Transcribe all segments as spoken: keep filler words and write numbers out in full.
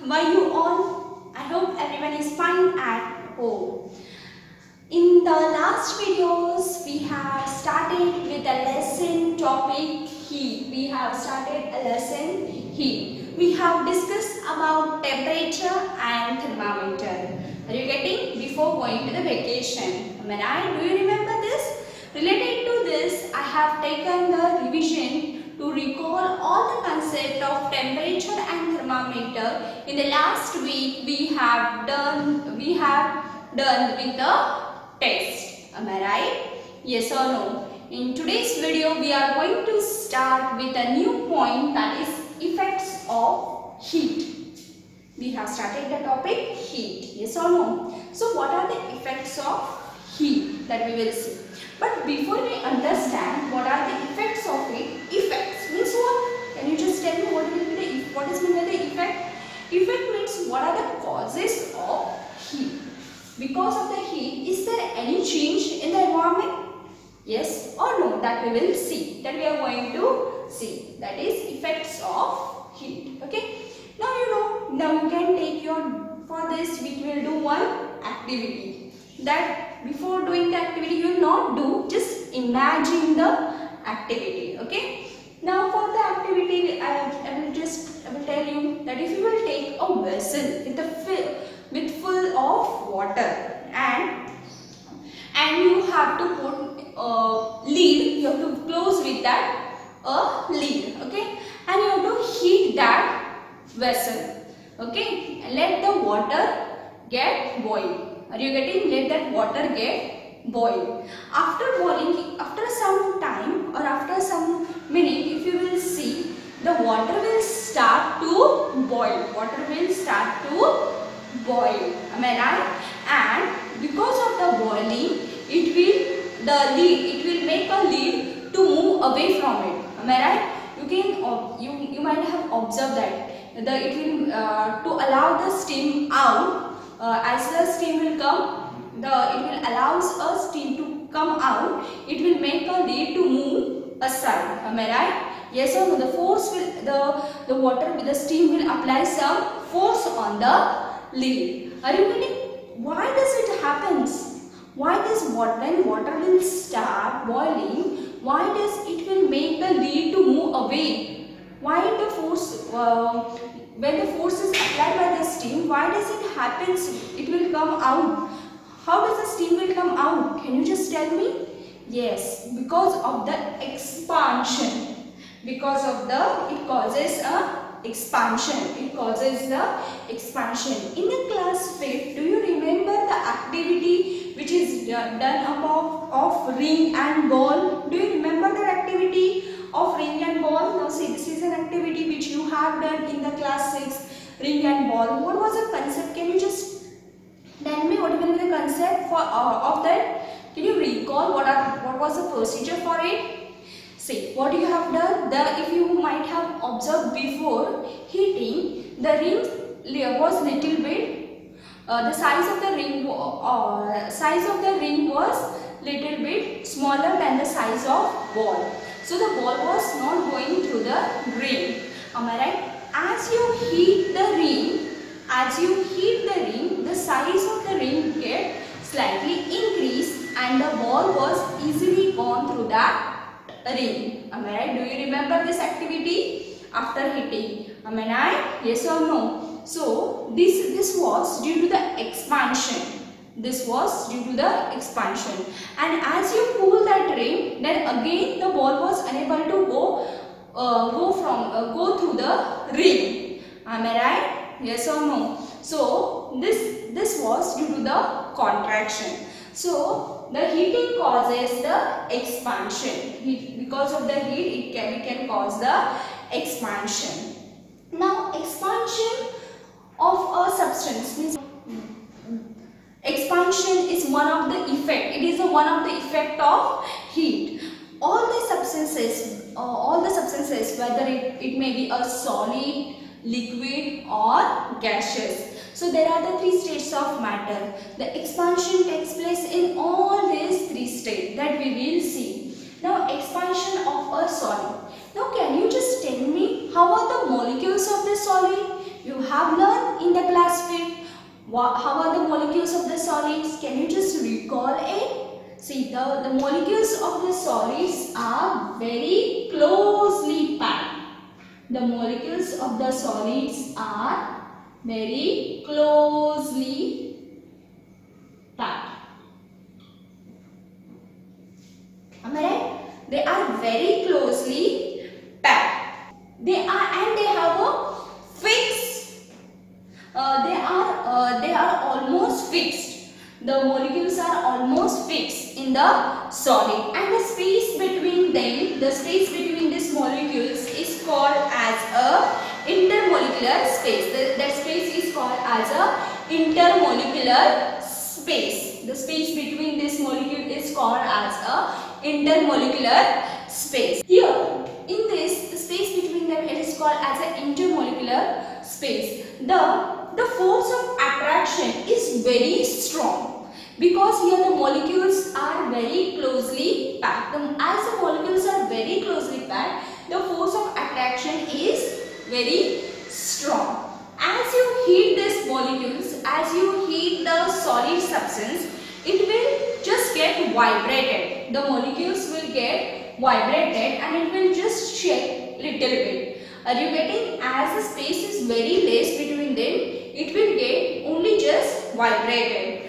How are you all? I hope everyone is fine at home. In the last videos, we have started with a lesson topic heat. We have started a lesson heat. We have discussed about temperature and thermometer. Are you getting? Before going to the vacation. Am I right? Do you remember this? Related to this, I have taken the revision to recall all the concept of temperature and thermometer. In the last week, we have done we have done with the test. Am I right? Yes or no? In today's video, we are going to start with a new point, that is effects of heat. We have started the topic heat. Yes or no? So what are the effects of heat that we will see? But before we understand what are the effects of it, effects means what? Can you just tell me what will be the what is meant by the effect? Effect means what are the causes of heat? Because of the heat, is there any change in the environment? Yes or no? That we will see. That we are going to see. That is effects of heat. Okay. Now you know. Now you can take your for this. We will do one activity. That before doing the activity, you will not do. Just imagine the activity. Okay. Now for the activity, I, I will just I will tell you that if you will take a vessel with a fill with full of water and and you have to put a lid, you have to close with that a lid, okay, and you have to heat that vessel, okay, and let the water get boiled. Are you getting? Let that water get boiled. After boiling, after some time or after some minute, if you will see, the water will start to boil. Water will start to boil. Am I right? And because of the boiling, it will the lid. It will make a lid to move away from it. Am I right? You can you you might have observed that the it will uh, to allow the steam out. Uh, as the steam will come, the it will allows a steam to come out. It will make a lid to move aside. Am I right? Yes or no? The force will the the water with the steam will apply some force on the lid. Are you getting? Why does it happens? Why does what when water will start boiling? Why does it will make the lid to move away? Why the force? Uh, when the force is applied by the steam, why does it happens? It will come out. How does the steam will come out? Can you just tell me? Yes, because of the expansion. Because of the it causes a expansion. It causes the expansion. In the class fifth, do you remember the activity which is done above of ring and ball? Do you remember the activity of ring and ball? Now see, this is an activity which you have done in the class six, ring and ball. What was the concept? Can you just tell me what will be the concept for uh, of that? Can you recall what are what was the procedure for it? See, what you have done, the if you might have observed before heating, the ring was little bit, uh, the size of the ring, uh, size of the ring was little bit smaller than the size of ball. So the ball was not going through the ring. Am I right? As you heat the ring, as you heat the ring, the size of the ring get slightly increased and the ball was easily gone through that ring. Am I right? Do you remember this activity after heating? Am I right? Yes or no? So this this was due to the expansion. This was due to the expansion. And as you pull that ring, then again the ball was unable to go uh, go from uh, go through the ring. Am I right? Yes or no? So this this was due to the contraction. So the heating causes the expansion. Because of the heat, it can we can cause the expansion. Now expansion of a substance means expansion is one of the effect. It is a one of the effect of heat. All the substances, uh, all the substances, whether it, it may be a solid, liquid or gaseous. So there are the three states of matter. The expansion takes place in all these three states that we will see. Now expansion of a solid. Now can you just tell me how are the molecules of the solid? You have learned molecules of the solids? Can you just recall it? See, the, the molecules of the solids are very closely packed. The molecules of the solids are very closely packed. Am I right? They are very closely packed. They are and they have a fixed. Uh, they are uh, they are almost fixed. The molecules are almost fixed in the solid, and the space between them, the space between these molecules is called as a intermolecular space. The, that space is called as a intermolecular space. The space between this molecule is called as a intermolecular space. Here, in this, the space between them, it is called as an intermolecular space. The the force of attraction is very strong because here the molecules are very closely packed. The, as the molecules are very closely packed, the force of attraction is very strong. As you heat these molecules, as you heat the solid substance, it will just get vibrated. The molecules will get vibrated and it will just shake little bit. Are you getting? As the space is very less between them, it will get only just vibrated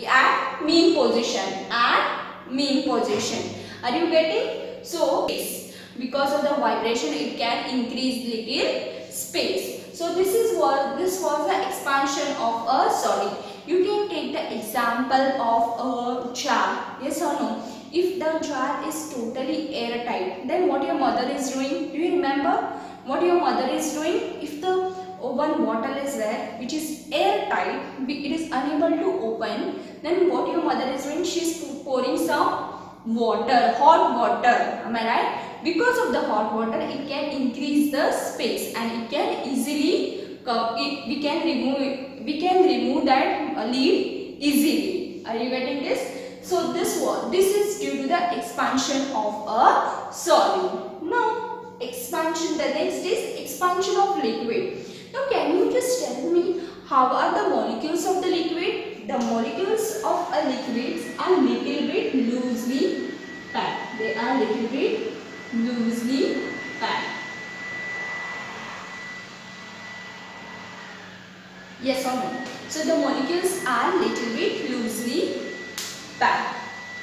at mean position. At mean position. Are you getting? So, because of the vibration, it can increase little space. So, this is what this was the expansion of a solid. You can take the example of a jar. Yes or no? If the jar is totally airtight, then what your mother is doing? Do you remember what your mother is doing? If the one bottle is there which is airtight, it is unable to open, then what your mother is doing? She is pouring some water, hot water. Am I right? Because of the hot water, it can increase the space and it can easily uh, it, we can remove it, we can remove that uh, lid easily. Are you getting this? So this was this is due to the expansion of a solid. Now expansion, the next is expansion of liquid. Now can you just tell me how are the molecules of the liquid? The molecules of a liquid are little bit loosely packed. They are little bit loosely packed. Yes or no? So the molecules are little bit loosely packed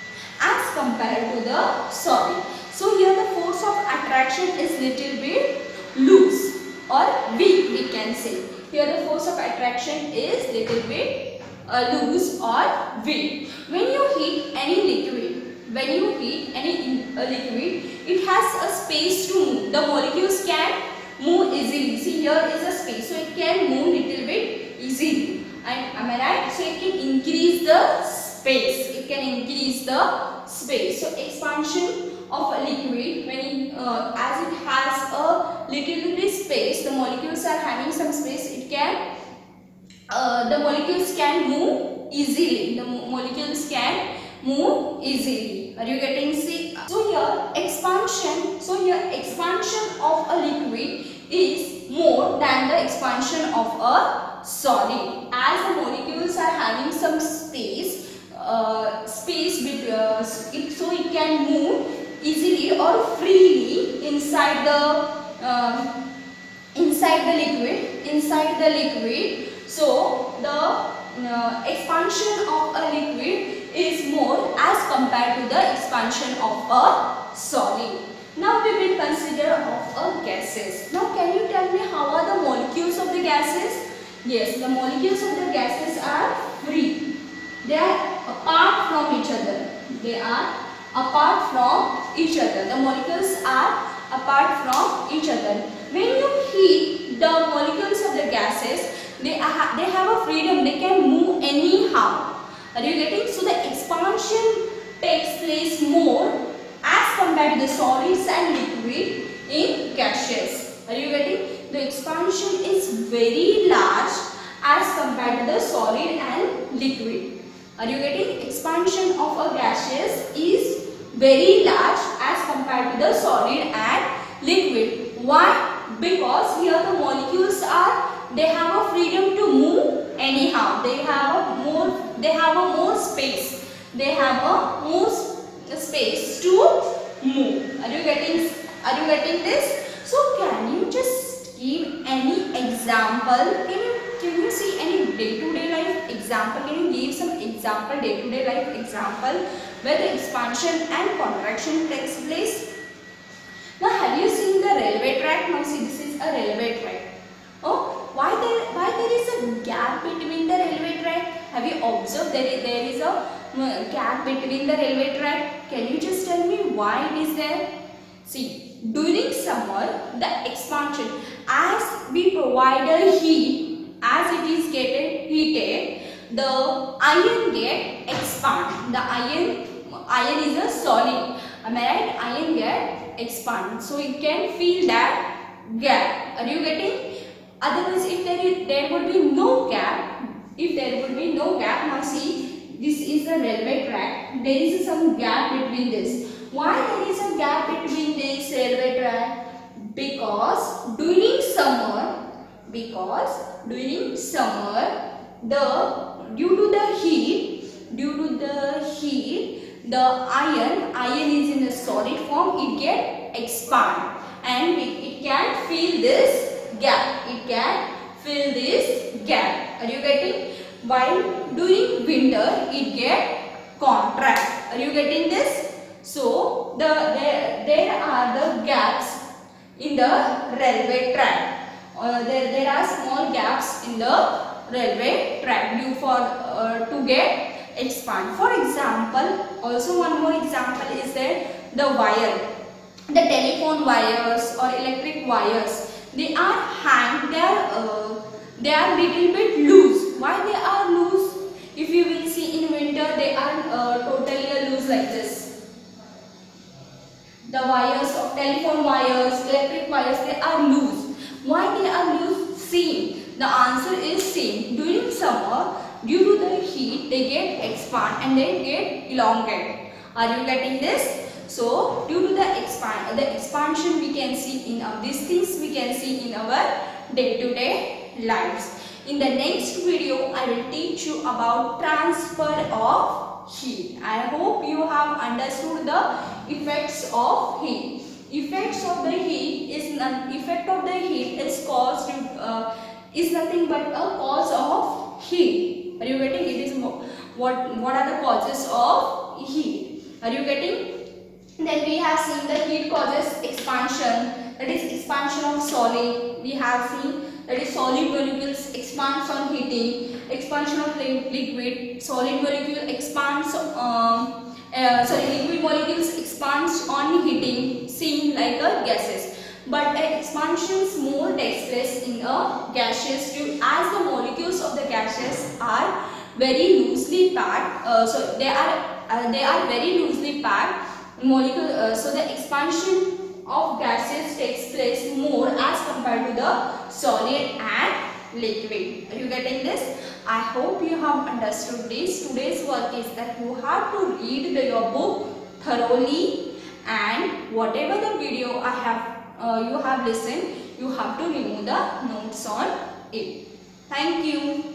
as compared to the solid. So here the force of attraction is little bit loose or weak, we can say. Here the force of attraction is little bit uh, loose or weak. When you heat any liquid, when you heat any uh, liquid, it has a space to move. The molecules can move easily. See, here is a space, so it can move little bit easily. And am I right? So it can increase the space. It can increase the space. So expansion of a liquid, when it, uh, as it has a little bit space, the molecules are having some space. It can uh, the molecules can move easily. The mo molecules can move easily. Are you getting? See, so here expansion. So here expansion of a liquid is more than the expansion of a solid. As the molecules are having some space, uh, space between, uh, it, so it can move easily or freely inside the uh, inside the liquid. Inside the liquid. So the uh, expansion of a liquid is more as compared to the expansion of a solid. Now we will consider of a gases. Now can you tell me how are the molecules of the gases? Yes, the molecules of the gases are free. They are apart from each other. They are apart from each other. The molecules are apart from each other. When you heat the molecules of the gases, they, are, they have a freedom. They can move anyhow. Are you getting? So the expansion takes place more as compared to the solids and liquid in gaseous. Are you getting? The expansion is very large as compared to the solid and liquid. Are you getting? Expansion of a gaseous is very large as compared to the solid and liquid. Why? Because here the molecules are, they have a freedom to move anyhow. They have a more, they have a more space. They have a more space to move. Are you getting, are you getting this? So can you just give any example? Can you, can you see any day-to-day life example? Can you give some example, day-to-day life example where the expansion and contraction takes place? Now have you seen the railway track? Now see, this is a railway track. Oh, why there, why there is a gap between the railway track? Have you observed there is, there is a gap between the railway track? Can you just tell me why it is there? See, during summer, the expansion, as we provide a heat, as it is getting heated, the iron get expand. The iron, iron is a solid. Am I right? Iron get expand. So it can feel that gap. Are you getting? Otherwise, if there is, there would be no gap. If there would be no gap, now see, this is a railway track. There is some gap between this. Why there is a gap between this railway track? Because during summer, because during summer, the due to the heat, due to the heat, the iron, iron is in a solid form. It get expand and it, it can fill this gap. It can fill this gap. Are you getting? While during winter, it get contract. Are you getting this? So the there, there are the gaps in the railway track. Uh, there there are small gaps in the railway track due for uh, to get expand. For example, also one more example is that the wire, the telephone wires or electric wires, they are hang. They are uh, they are little bit loose. Why they are loose? If you will see in winter, they are uh, totally loose like this. The wires of telephone wires, electric wires, they are loose. Why they are loose? Same. The answer is same. During summer, due to the heat, they get expand and they get elongate. Are you getting this? So, due to the expand, the expansion we can see in our, these things we can see in our day-to-day lives. In the next video, I will teach you about transfer of heat. I hope you have understood the effects of heat. Effects of the heat is not, effect of the heat is caused uh, is nothing but a cause of heat. Are you getting? It is what what are the causes of heat? Are you getting? Then we have seen the heat causes expansion. That is expansion of solid. We have seen that is solid molecules expands on heating. Expansion of liquid. Solid molecule expands. Um, uh, sorry, liquid molecules expands on heating. Same like a gases. But uh, expansions more takes place in a gaseous tube, as the molecules of the gases are very loosely packed. Uh, so they are uh, they are very loosely packed molecule. Uh, so the expansion of gases takes place more as compared to the solid and liquid. Are you getting this? I hope you have understood this. Today's work is that you have to read the, your book thoroughly, and whatever the video I have uh, you have listened, you have to remove the notes on it. Thank you.